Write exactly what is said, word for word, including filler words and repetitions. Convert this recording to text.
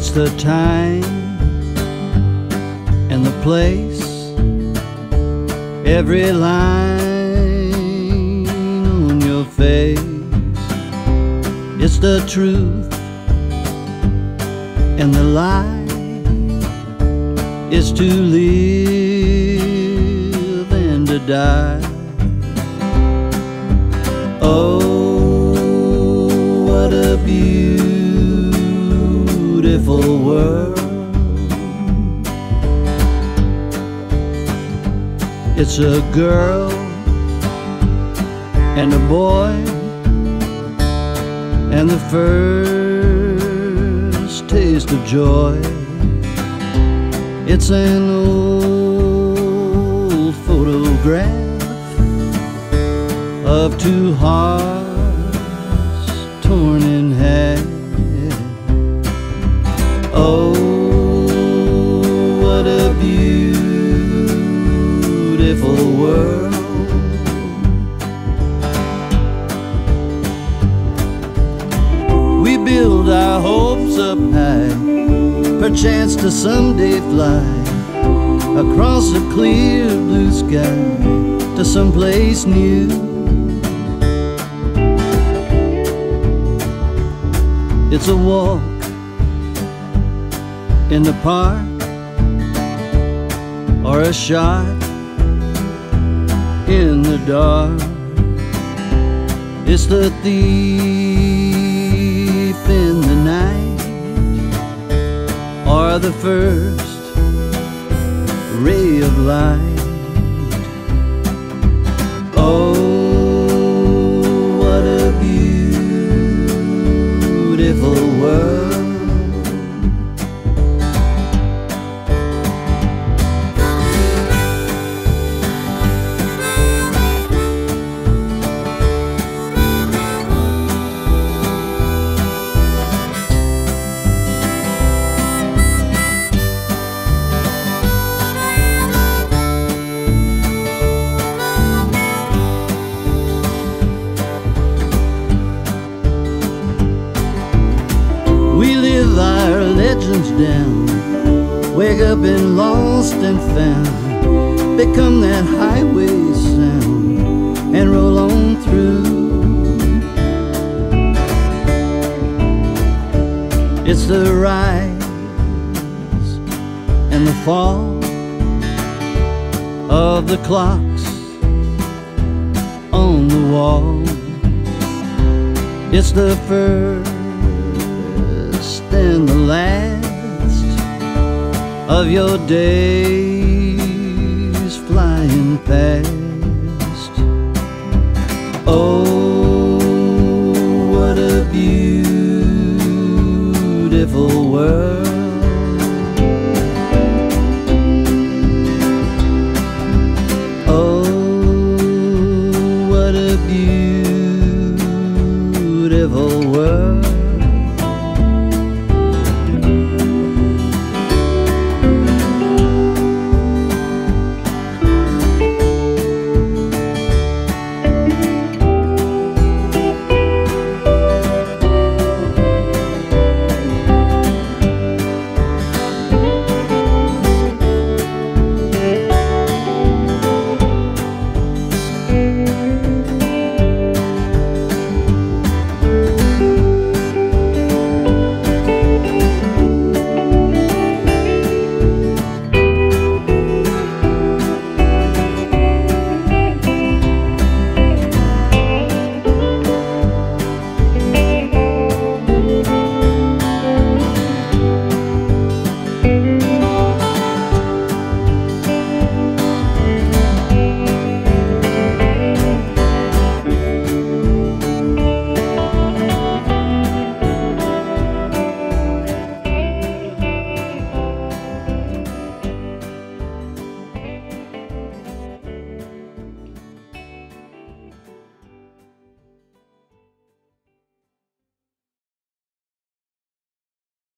It's the time and the place, every line on your face. It's the truth and the lie. It's to live and to die. Oh, what a beautiful world. It's a girl and a boy, and the first taste of joy. It's an old photograph of two hearts torn in half. Oh, what a beautiful world. We build our hopes up high, perchance to someday fly across a clear blue sky to someplace new. It's a walk in the park, or a shot in the dark. It's the thief in the night, or the first ray of light. Oh, what a beautiful world. We live our legends down, wake up and lost and found, become that highway sound and roll on through. It's the rise and the fall of the clocks on the wall. It's the first and the last of your days flying past. Oh, what a beautiful world. Oh, what a beautiful world.